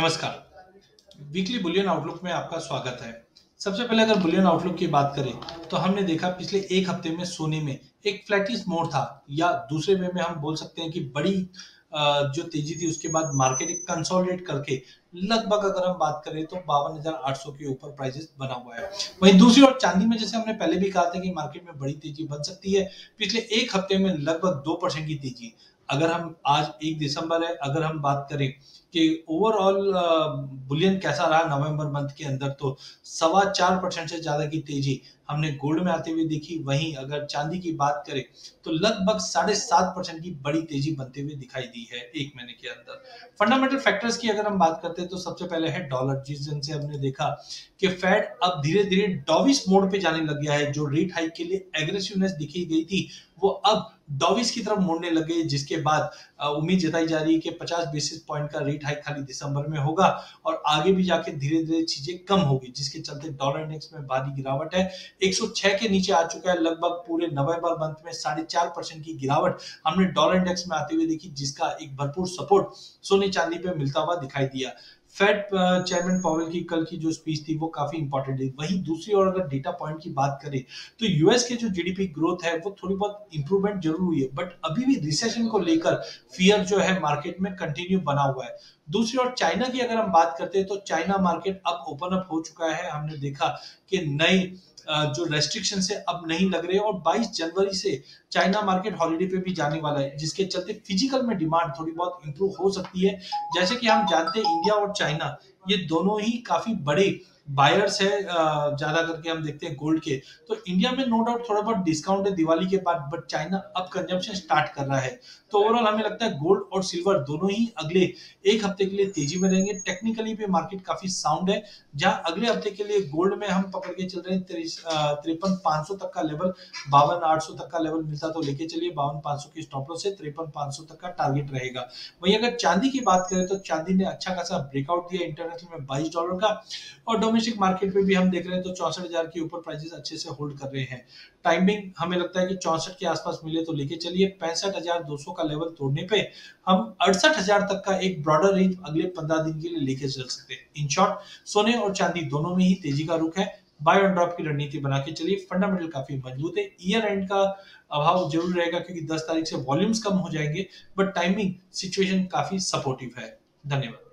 नमस्कार। Weekly Boolean outlook में आपका स्वागत है। सबसे पहले अगर बुलियन आउटलुक की बात करें तो हमने देखा पिछले एक हफ्ते में सोने में एक फ्लैटिश मोड था, या दूसरे वे में हम बोल सकते हैं कि बड़ी जो तेजी थी उसके बाद मार्केट एक कंसोलिडेट करके लगभग अगर हम बात करें तो 52,800 के ऊपर प्राइसेस बना हुआ है। वहीं दूसरी ओर चांदी में जैसे हमने पहले भी कहा था कि मार्केट में बड़ी तेजी बन सकती है, पिछले एक हफ्ते में लगभग 2% की तेजी। अगर हम आज 1 दिसंबर है, अगर हम बात करें कि ओवरऑल बुलियन कैसा रहा नवंबर मंथ के अंदर, तो 4.25% से ज्यादा की तेजी हमने गोल्ड में आते हुए देखी। वहीं अगर चांदी की बात करें तो लगभग 7.5% की बड़ी तेजी बनते हुए दिखाई दी है एक महीने के अंदर। फंडामेंटल फैक्टर्स की अगर हम बात करते हैं तो सबसे पहले है डॉलर, जिस दिन से हमने देखा कि फेड अब धीरे धीरे डॉविस मोड पे जाने लग गया है। जो रेट हाइक के लिए एग्रेसिवनेस दिखी गई थी वो अब डॉविस की तरफ मोड़ने लग गई, जिसके बाद उम्मीद जताई जा रही है कि 50 बेसिस पॉइंट का रेट हाइक खाली दिसंबर में होगा और आगे भी जाके धीरे धीरे चीजें कम होगी, जिसके चलते डॉलर इंडेक्स में भारी गिरावट है। 106 के नीचे आ चुका है। लगभग पूरे नवंबर मंथ में 4.5% की गिरावट हमने डॉलर इंडेक्स में आते हुए देखी, जिसका एक भरपूर सपोर्ट सोने चांदी पे मिलता हुआ दिखाई दिया। फेड चेयरमैन पॉवेल की कल की जो स्पीच थी वो काफी इंपॉर्टेंट है। वहीं दूसरी ओर अगर डेटा पॉइंट की बात करें तो यूएस के जो जीडीपी ग्रोथ है वो थोड़ी बहुत इंप्रूवमेंट जरूर हुई है, बट अभी भी रिसेशन को लेकर फियर जो है मार्केट में कंटिन्यू बना हुआ है। दूसरी ओर चाइना की अगर हम बात करते हैं तो चाइना मार्केट अब ओपन अप हो चुका है। हमने देखा कि नए जो रेस्ट्रिक्शन है अब नहीं लग रहे और 22 जनवरी से चाइना मार्केट हॉलिडे पे भी जाने वाला है, जिसके चलते फिजिकल में डिमांड थोड़ी बहुत इंप्रूव हो सकती है। जैसे कि हम जानते हैं इंडिया और चाइना ये दोनों ही काफी बड़े बायर्स है, ज्यादा करके हम देखते हैं गोल्ड के। तो इंडिया में नो डाउट थोड़ा बहुत डिस्काउंट है दिवाली के बाद, बट चाइना अब कंजम्पशन स्टार्ट कर रहा है। तो ओवरऑल हमें लगता है गोल्ड और सिल्वर दोनों ही अगले एक हफ्ते के लिए तेजी में रहेंगे। टेक्निकली भी मार्केट काफी साउंड है, जहां अगले हफ्ते के लिए गोल्ड में हम पकड़ के चल रहे हैं 53,500 तक का लेवल, 52,800 तक का लेवल मिलता तो लेके चलिए। 52,500 की स्टॉप लॉस से 53,500 तक का टारगेट रहेगा। वहीं अगर चांदी की बात करें तो चांदी ने अच्छा खासा ब्रेकआउट दिया इंटरनेशनल में $22 का, और डोमेस्टिक मार्केट पे भी हम देख रहे हैं तो 64,000 के ऊपर प्राइसेस अच्छे से होल्ड कर रहे हैं। टाइमिंग हमें लगता है कि 64 के आसपास मिले तो लेके चलिए। 65,200 का लेवल तोड़ने पे हम 68,000 तक का एक ब्रॉडर रेंज अगले 15 दिन के लिए लेके चल सकते हैं। इन शॉर्ट सोने और चांदी दोनों में ही तेजी का रुख है। बाय ऑन ड्रॉप की रणनीति बना के चलिए। फंडामेंटल काफी मजबूत है। ईयर एंड का अभाव जरूर रहेगा क्योंकि 10 तारीख से वॉल्यूम्स कम हो जाएंगे, बट टाइमिंग सिचुएशन काफी सपोर्टिव है। धन्यवाद।